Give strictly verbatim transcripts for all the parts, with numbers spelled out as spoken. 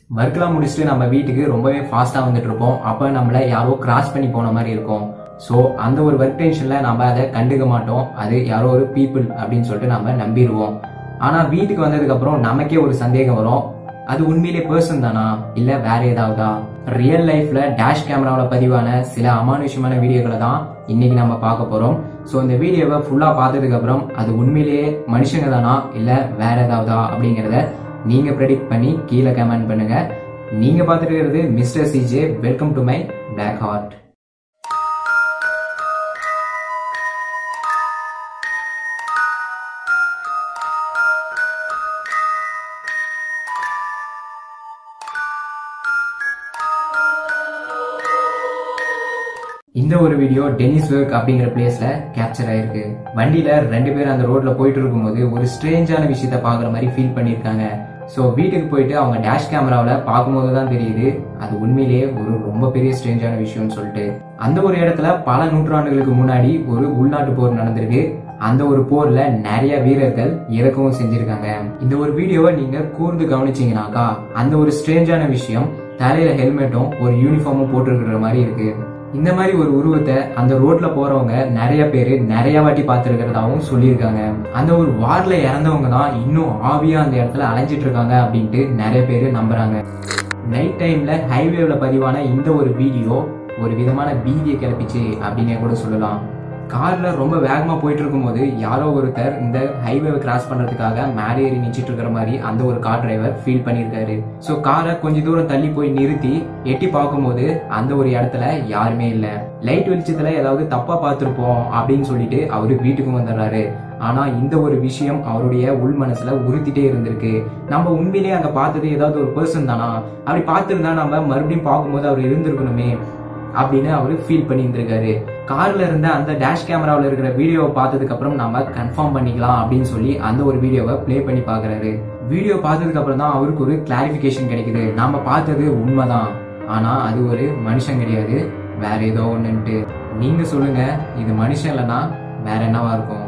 ஒர்க்லாம் முடிச்சுட்டு நம்ம வீட்டுக்கு ரொம்பவே ஃபாஸ்டா வந்துட்டு இருப்போம். அப்ப நம்மள யாரோ கிராஸ் பண்ணி போன மாதிரி இருக்கும். ஸோ அந்த ஒரு ஒர்க் டென்ஷன்ல நம்ம அதை கண்டுக்க மாட்டோம். அது யாரோ ஒரு பீப்புள் அப்படின்னு சொல்லிட்டு நம்ம நம்பிடுவோம். ஆனா வீட்டுக்கு வந்ததுக்கு அப்புறம் நமக்கே ஒரு சந்தேகம் வரும், அது உண்மையிலே பர்சன் தானா இல்ல வேற ஏதாவதா? ரியல் லைஃப்ல டேஷ் கேமராவில் பதிவான சில அமானுஷ்யமான வீடியோக்களை தான் இன்னைக்கு நம்ம பார்க்க போறோம். ஸோ இந்த வீடியோவை ஃபுல்லா பார்த்ததுக்கு அப்புறம் அது உண்மையிலேயே மனுஷங்க தானா இல்ல வேற ஏதாவதா அப்படிங்கறத நீங்க ப்ரெடிக்ட் பண்ணி கீழே கமெண்ட் பண்ணுங்க. நீங்க பார்த்துட்டு இருக்கிறது mister CJ. Welcome to my black heart. இந்த ஒரு வீடியோ டெனிஸ்பர்க் அப்படிங்கிற பிளேஸ்ல கேப்சர் ஆயிருக்கு. வண்டியில ரெண்டு பேரும் அந்த ரோட்ல போயிட்டு இருக்கும்போது ஒரு ஸ்ட்ரேஞ்சான விஷயத்த பாக்குற மாதிரி ஃபீல் பண்ணிருக்காங்க. சோ வீட்டுக்கு போயிட்டு அவங்க டேஷ் கேமராவில் பார்க்கும்போது தான் தெரியுது அது உண்மையிலேயே ஒரு ரொம்ப பெரிய ஸ்ட்ரேஞ்சான விஷயம்னு சொல்லிட்டு. அந்த ஒரு இடத்துல பல நூற்றாண்டுகளுக்கு முன்னாடி ஒரு உள்நாட்டு போர் நடந்திருக்கு. அந்த ஒரு போர்ல நிறைய வீரர்கள் இறக்கவும் செஞ்சிருக்காங்க. இந்த ஒரு வீடியோவை நீங்க கூர்ந்து கவனிச்சீங்கன்னாக்கா அந்த ஒரு ஸ்ட்ரேஞ்சான விஷயம் தலையில ஹெல்மெட்டும் ஒரு யூனிஃபார்மும் போட்டிருக்கிற மாதிரி இருக்கு. இந்த மாதிரி ஒரு உருவத்தை அந்த ரோட்ல போறவங்க நிறைய பேரு நிறைய வாட்டி பார்த்திருக்கிறதாவும் சொல்லியிருக்காங்க. அந்த ஒரு வார்ல இறந்தவங்க தான் இன்னும் ஆவியா அந்த இடத்துல அலைஞ்சிட்டு இருக்காங்க அப்படின்ட்டு நிறைய பேரு நம்புறாங்க. நைட் டைம்ல ஹைவேல பதிவான இந்த ஒரு வீடியோ ஒரு விதமான பீதியை கிளப்பிச்சு அப்படின்னே கூட சொல்லலாம். கார்ல ரொம்ப வேகமா போயிட்டு இருக்கும் போது யாரோ ஒருத்தர் இந்த ஹைவேவை கிராஸ் பண்றதுக்காக மேலே ஏறி நிச்சிட்டு இருக்கிற மாதிரி அந்த ஒரு கார் டிரைவர் ஃபீல் பண்ணிருக்காரு. சோ காரை கொஞ்ச தூரம் தள்ளி போய் நிறுத்தி எட்டி பார்க்கும்போது அந்த ஒரு இடத்துல யாருமே இல்ல. லைட் வெளிச்சத்துல ஏதாவது தப்பா பார்த்திருப்போம் அப்படின்னு சொல்லிட்டு அவரு வீட்டுக்கும் வந்துடுறாரு. ஆனா இந்த ஒரு விஷயம் அவருடைய உள் மனசுல உறுத்திட்டே இருந்திருக்கு. நம்ம உண்மையிலேயே அங்க பார்த்தது ஏதாவது ஒரு பர்சன் தானா, அப்படி பார்த்திருந்தா நம்ம மறுபடியும் பார்க்கும்போது அவர் இருந்திருக்கணுமே அப்படின்னு அவரு ஃபீல் பண்ணி இருந்திருக்காரு. கார்ல இருந்த அந்த டேஷ் கேமராவில் இருக்கிற வீடியோவை பார்த்ததுக்கு அப்புறம் நம்ம கன்ஃபார்ம் பண்ணிக்கலாம் அப்படின்னு சொல்லி அந்த ஒரு வீடியோவை பிளே பண்ணி பாக்குறாரு. வீடியோ பார்த்ததுக்கு அப்புறம் தான் அவருக்கு ஒரு கிளாரிபிகேஷன் கிடைக்குது. நாம பார்த்தது உண்மைதான், ஆனா அது ஒரு மனுஷன் கிடையாது, வேற ஏதோ ஒண்ணுன்ட்டு. நீங்க சொல்லுங்க, இது மனுஷன் இல்லைன்னா வேற என்னவா இருக்கும்?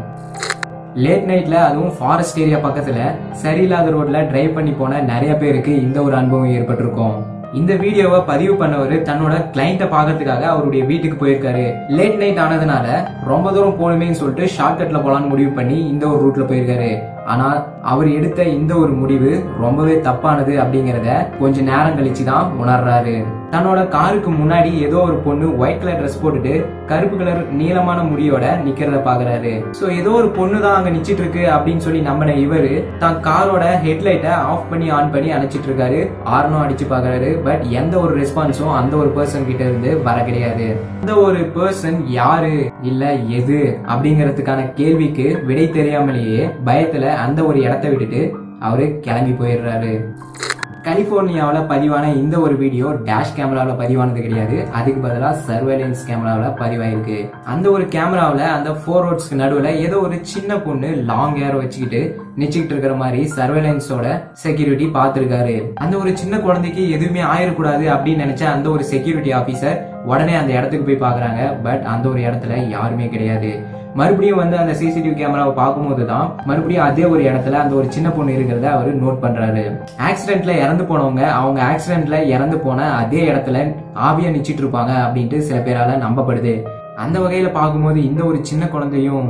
லேட் நைட்ல அதுவும் ஃபாரஸ்ட் ஏரியா பக்கத்துல சரியில்லாத ரோட்ல டிரைவ் பண்ணி போன நிறைய பேருக்கு இந்த ஒரு அனுபவம் ஏற்பட்டிருக்கும். இந்த வீடியோவை பதிவு பண்ணவர் தன்னோட கிளைண்ட பாக்கிறதுக்காக அவருடைய வீட்டுக்கு போயிருக்காரு. லேட் நைட் ஆனதுனால ரொம்ப தூரம் போகணுமேன்னு சொல்லிட்டு ஷார்ட்கட்ல போலான்னு முடிவு பண்ணி இந்த ஒரு ரூட்ல போயிருக்காரு. ஆனா அவர் எடுத்த இந்த ஒரு முடிவு ரொம்பவே தப்பானது அப்படிங்கறத கொஞ்ச நேரம் கழிச்சு தான் உணர்றாரு. தன்னோட காருக்கு முன்னாடி ஏதோ ஒரு பொண்ணு ஒயிட் கலர் ட்ரெஸ் போட்டுட்டு கருப்பு கலர் நீளமான முடியோட நிக்கிறத பாக்குறாரு. சோ ஏதோ ஒரு பொண்ணு தான் அங்க நிச்சிட்டு இருக்கு அப்படின்னு சொல்லி நம்பின இவரு தான் காரோட ஹெட்லைட்டை ஆஃப் பண்ணி ஆன் பண்ணி அணைச்சிட்டு இருக்காரு. ஆர்னும் அடிச்சு பாக்குறாரு. பட் எந்த ஒரு ரெஸ்பான்ஸும் அந்த ஒரு பர்சன் கிட்ட இருந்து வர கிடையாது. அந்த ஒரு பர்சன் யாரு இல்ல எது அப்படிங்கறதுக்கான கேள்விக்கு விடை தெரியாமலேயே பயத்துல அந்த ஒரு இடத்தை விட்டுட்டு அவரு கிளம்பி போயிடுறாரு. கலிபோர்னியாவில் பதிவான இந்த ஒரு வீடியோ டேஷ் கேமராவில் பதிவானது கிடையாது. அதுக்கு பதிலாக சர்வேலன்ஸ் கேமராவில் பதிவாயிருக்கு. அந்த ஒரு கேமராவில் அந்த ஃபோர் ரோட்ஸ்க்கு நடுவில் ஏதோ ஒரு சின்ன பொண்ணு லாங் ஹேர் வச்சுக்கிட்டு நிச்சுக்கிட்டு இருக்கிற மாதிரி சர்வேலன்ஸோட செக்யூரிட்டி பார்த்திருக்காரு. அந்த ஒரு சின்ன குழந்தைக்கு எதுவுமே ஆயிடக்கூடாது அப்படின்னு நினைச்ச அந்த ஒரு செக்யூரிட்டி ஆபீசர் உடனே அந்த இடத்துக்கு போய் பாக்குறாங்க. பட் அந்த ஒரு இடத்துல யாருமே கிடையாது. மறுபடியும் வந்து அந்த சிசிடிவி கேமராவை பார்க்கும்போது தான் மறுபடியும் அதே ஒரு இடத்துல அந்த ஒரு சின்ன பொண்ணு இருக்கிறத அவரு நோட் பண்றாரு. ஆக்சிடென்ட்ல இறந்து போனவங்க அவங்க ஆக்சிடென்ட்ல இறந்து போன அதே இடத்துல ஆவியா நிச்சிட்டு இருப்பாங்க அப்படின்ட்டு சில பேரால நம்பப்படுது. அந்த வகையில பார்க்கும்போது இந்த ஒரு சின்ன குழந்தையும்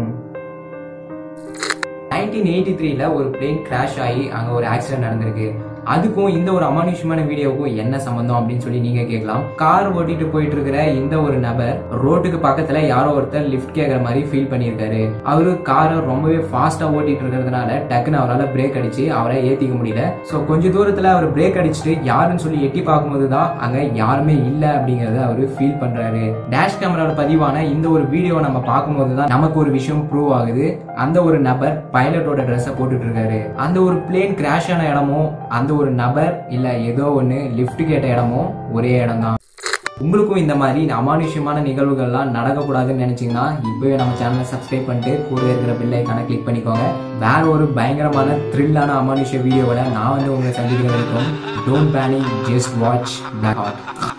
நைன்டீன் எயிட்டி த்ரீல ஒரு பிளேன் கிராஷ் ஆகி அங்க ஒரு ஆக்சிடென்ட் நடந்திருக்கு. அதுக்கும் இந்த ஒரு அமானுஷ்யமான வீடியோவுக்கும் என்ன சம்பந்தம் அப்படின்னு சொல்லி நீங்க கேட்கலாம். கார் ஓட்டிட்டு போயிட்டு இருக்கிற இந்த ஒரு நபர் ரோட்டுக்கு பக்கத்துல யாரோ ஒருத்தர் லிஃப்ட் கேட்கற மாதிரி ஃபீல் பண்ணியிருக்காரு. அவரு காரை ரொம்பவே ஃபாஸ்டா ஓட்டிட்டு இருக்கிறதுனால டக்குன்னு அவரால் பிரேக் அடிச்சு அவரை ஏத்திக்க முடியல. சோ கொஞ்ச தூரத்துல அவர் பிரேக் அடிச்சுட்டு யாருன்னு சொல்லி எட்டி பார்க்கும்போது தான் அங்க யாருமே இல்ல அப்படிங்கறத அவரு ஃபீல் பண்றாரு. டேஷ் கேமராவில் பதிவான இந்த ஒரு வீடியோ நம்ம பார்க்கும்போது தான் நமக்கு ஒரு விஷயம் ப்ரூவ் ஆகுது. அந்த ஒரு நபர் பைலட்டோட ட்ரெஸ்ஸை போட்டுட்டு இருக்காரு. அந்த ஒரு பிளேன் கிராஷ் ஆன இடமும் அந்த ஒரு நபர் இல்ல ஏதோ ஒண்ணு லிஃப்ட் கேட்ட இடமும் ஒரே இடம் தான். உங்களுக்கும் இந்த மாதிரி அமானுஷ்யமான நிகழ்வுகள்லாம் நடக்கக்கூடாதுன்னு நினைச்சீங்கன்னா இப்பவே நம்ம சேனலை சப்ஸ்கிரைப் பண்ணிட்டு கூட இருக்கிற பெல் ஐகானை கிளிக் பண்ணிக்கோங்க. வேற ஒரு பயங்கரமான த்ரில்லான அமானுஷ்ய வீடியோவோட நான் வந்து உங்களை சந்திக்கிற வரைக்கும் don't panic, just watch black heart.